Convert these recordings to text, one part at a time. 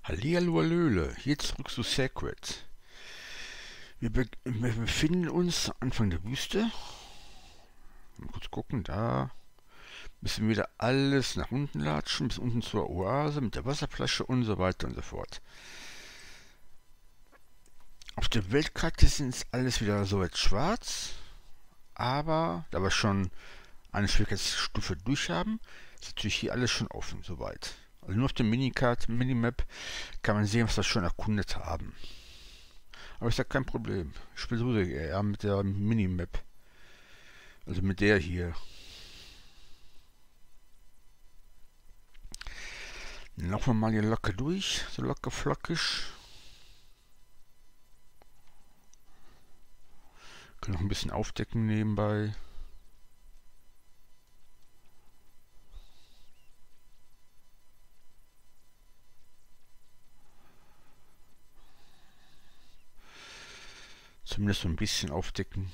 Hallihallo Hallöle, hier zurück zu Sacred. Wir befinden uns Anfang der Wüste. Mal kurz gucken, da müssen wir wieder alles nach unten latschen, bis unten zur Oase mit der Wasserflasche und so weiter und so fort. Auf der Weltkarte ist alles wieder so jetzt schwarz, aber da wir schon eine Schwierigkeitsstufe durch haben, ist natürlich hier alles schon offen, soweit. Also nur auf der Minimap kann man sehen, was wir schon erkundet haben. Aber ist ja kein Problem. Ich spiele eher mit der Minimap. Also mit der hier. Dann laufen wir mal hier locker durch. So locker flockig. Können noch ein bisschen aufdecken nebenbei. Zumindest so ein bisschen aufdecken.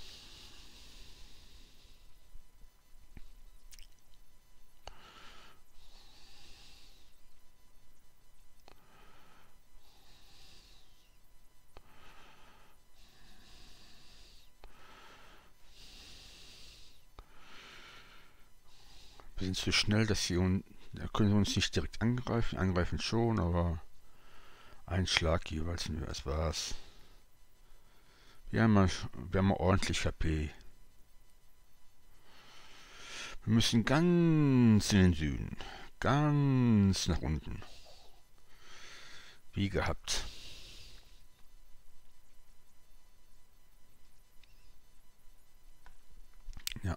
Wir sind zu schnell, dass da können sie uns nicht direkt angreifen. Angreifen schon, aber ein Schlag jeweils und das war's. Wir haben mal ordentlich HP. Wir müssen ganz in den Süden. Ganz nach unten. Wie gehabt. Ja.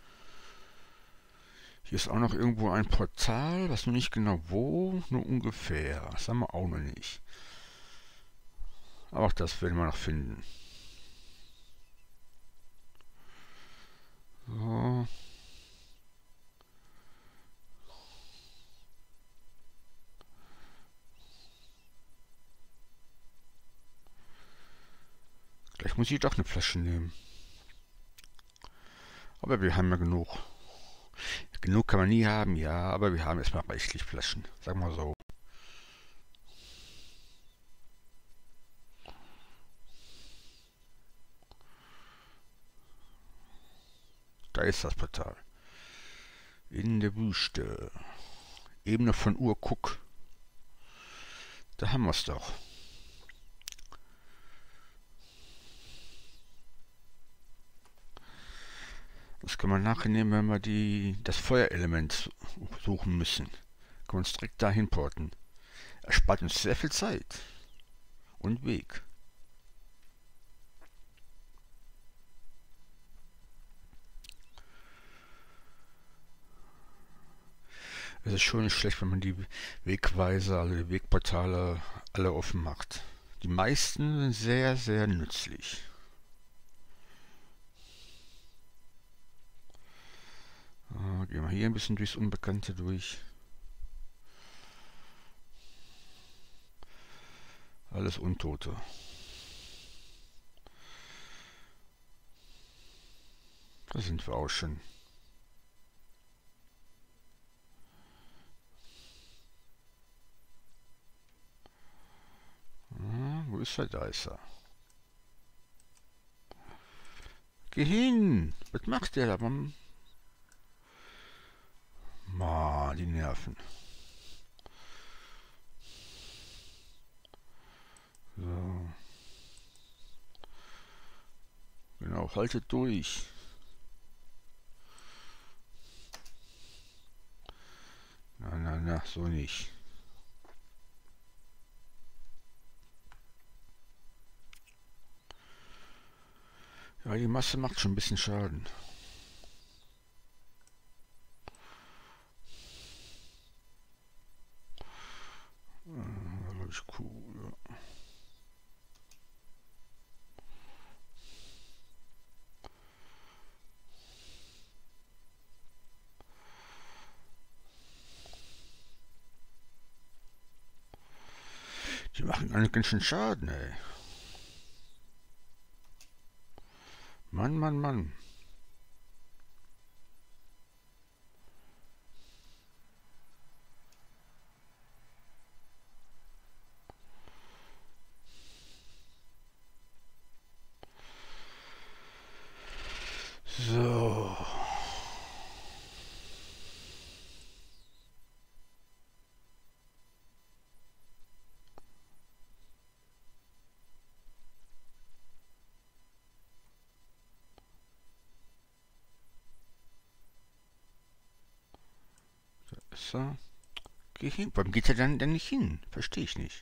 Hier ist auch noch irgendwo ein Portal, was nur nicht genau wo, nur ungefähr. Das haben wir auch noch nicht. Aber auch das werden wir noch finden. So. Gleich muss ich doch eine Flasche nehmen. Aber wir haben ja genug. Genug kann man nie haben, ja, aber wir haben erstmal reichlich Flaschen. Sagen wir so. Da ist das Portal. In der Wüste. Ebene von Urkuk. Da haben wir es doch. Das können wir nachher nehmen, wenn wir das Feuerelement suchen müssen. Können wir uns direkt dahin porten. Erspart uns sehr viel Zeit. Und Weg. Es ist schon nicht schlecht, wenn man die Wegweiser, also die Wegportale alle offen macht. Die meisten sind sehr, sehr nützlich. Gehen wir hier ein bisschen durchs Unbekannte durch. Alles Untote. Da sind wir auch schon. Wo ist er? Da ist er. Geh hin! Was macht der da? Die Nerven. So. Genau, haltet durch. Na, so nicht. Ja, die Masse macht schon ein bisschen Schaden. Glaube ich cool, ja. Die machen alle ganz schön Schaden, ey. Mann. So. Geh hin. Warum geht er dann denn nicht hin? Verstehe ich nicht.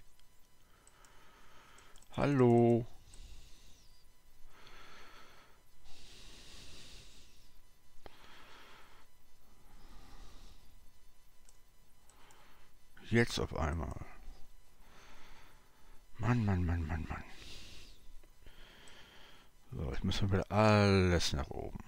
Hallo. Jetzt auf einmal. Mann, Mann, Mann, Mann, Mann. So, jetzt müssen wir wieder alles nach oben.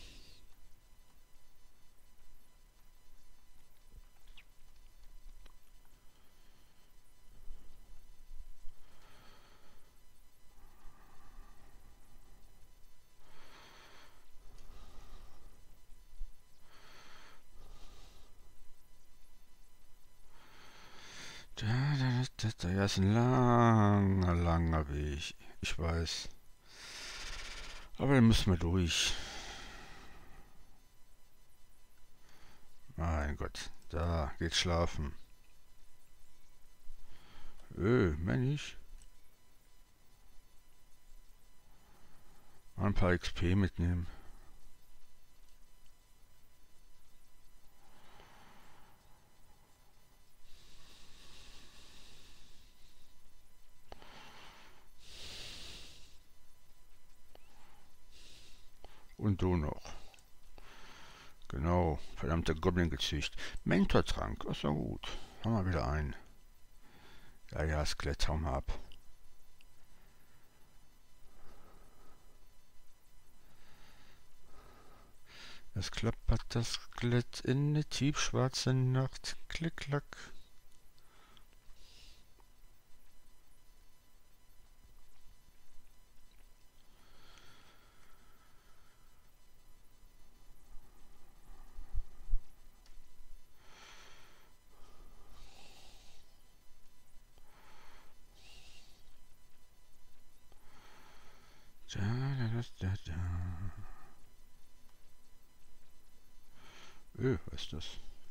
Da ist ein langer, langer Weg. Ich weiß. Aber da müssen wir durch. Mein Gott. Da geht's schlafen. Mensch. Mal ein paar XP mitnehmen. Und du noch. Genau, verdammter Goblin-Gezücht. Mentortrank, ist ja gut. Haben wir wieder einen. Ja, Skelett, hau mal ab. Es klappert das Skelett in der tiefschwarzen Nacht. Klick, klack. Da. Was ist das?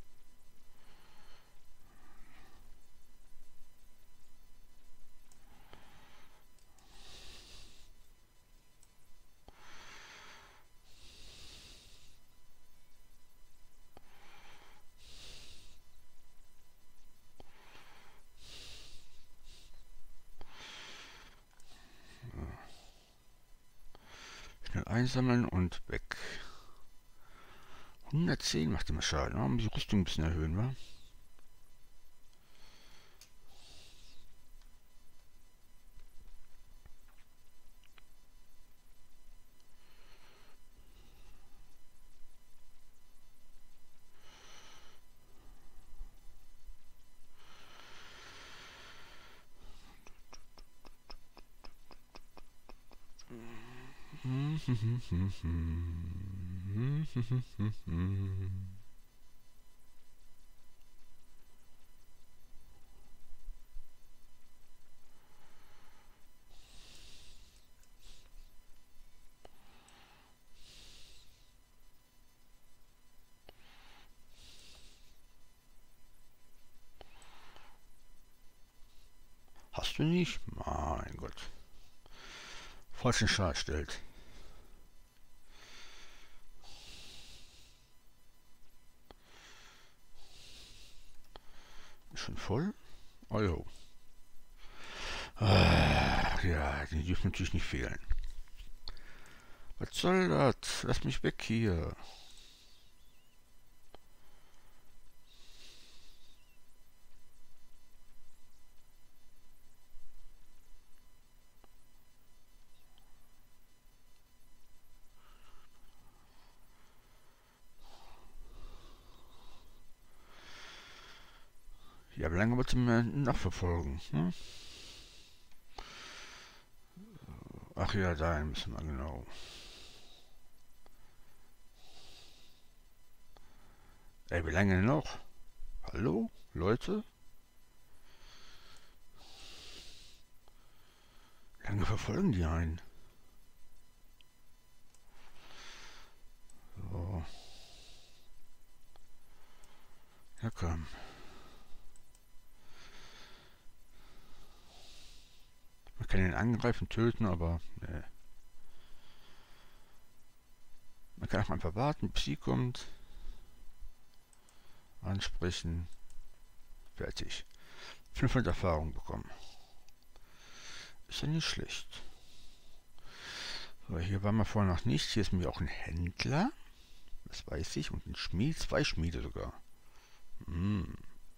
Schnell einsammeln und weg. 110 macht immer Schaden. Oh, die Rüstung ein bisschen erhöhen, wa? Hast du nicht? Mein Gott. Falschen Schal stellt. Ist schon voll? Oh jo. Ja, die dürfen natürlich nicht fehlen. Was soll das? Lass mich weg hier. Ja, wie lange wird sie mir nachverfolgen? Hm? Ach ja, dahin müssen wir genau. Ey, wie lange noch? Hallo, Leute? Wie lange verfolgen die einen? So. Ja, komm. Man kann ihn angreifen, töten, aber ne. Man kann auch einfach warten, bis sie kommt. ansprechen, fertig. 500 Erfahrung bekommen. Ist ja nicht schlecht. So, hier waren wir vorher noch nicht. Hier ist mir auch ein Händler. Das weiß ich. Und ein Schmied. 2 Schmiede sogar. Hm.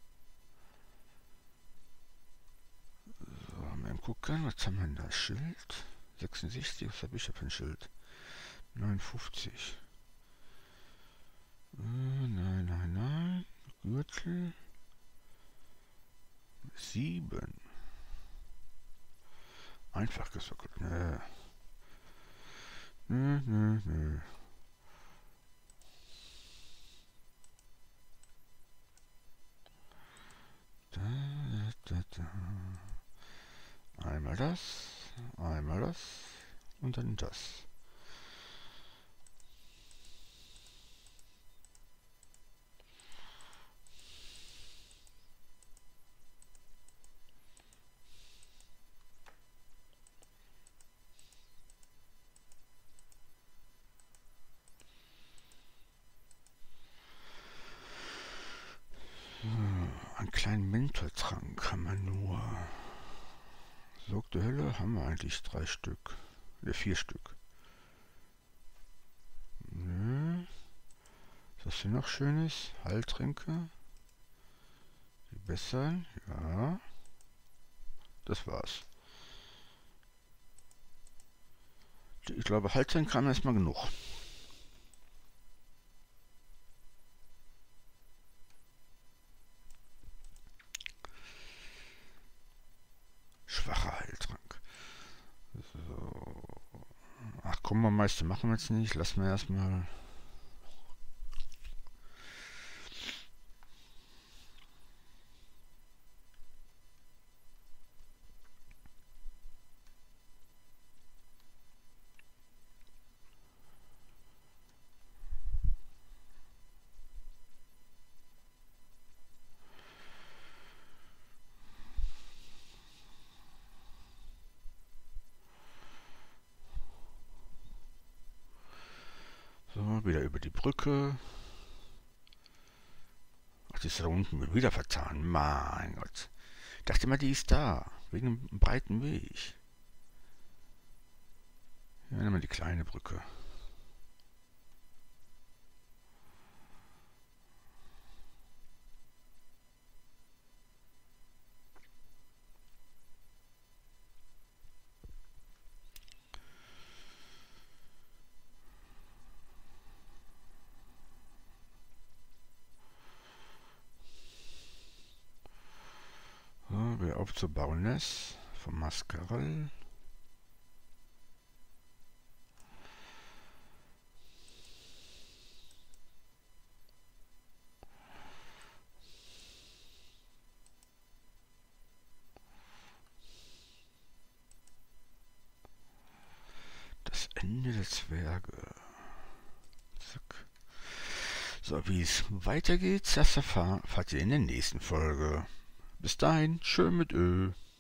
So, mal gucken. Was haben wir denn da? Schild? 66. Was habe ich da für ein Schild? 59. Nein. Gürtel. 7. Einfach gesockelt. Nö. Da. Einmal das und dann das. Einen kleinen Mentortrank haben wir nur. Sog der Hölle haben wir eigentlich 3 Stück. 4 Stück. Nö. Was hier noch Schönes? Heiltränke. Die besseren. Ja. Das war's. Ich glaube, Heiltränke haben wir erstmal genug. Schwacher Heiltrank. So. Ach komm, am meisten machen wir jetzt nicht. Lassen wir erstmal. So, wieder über die Brücke. Ach, die ist da unten wieder vertan. Mein Gott. Ich dachte immer, die ist da. Wegen dem breiten Weg. Hier nehmen wir die kleine Brücke. So, wieder auf zur Baroness vom Mascarell. Das Ende der Zwerge. Zack. So, wie es weitergeht, das erfahrt ihr in der nächsten Folge. Bis dahin, schön mit Ö.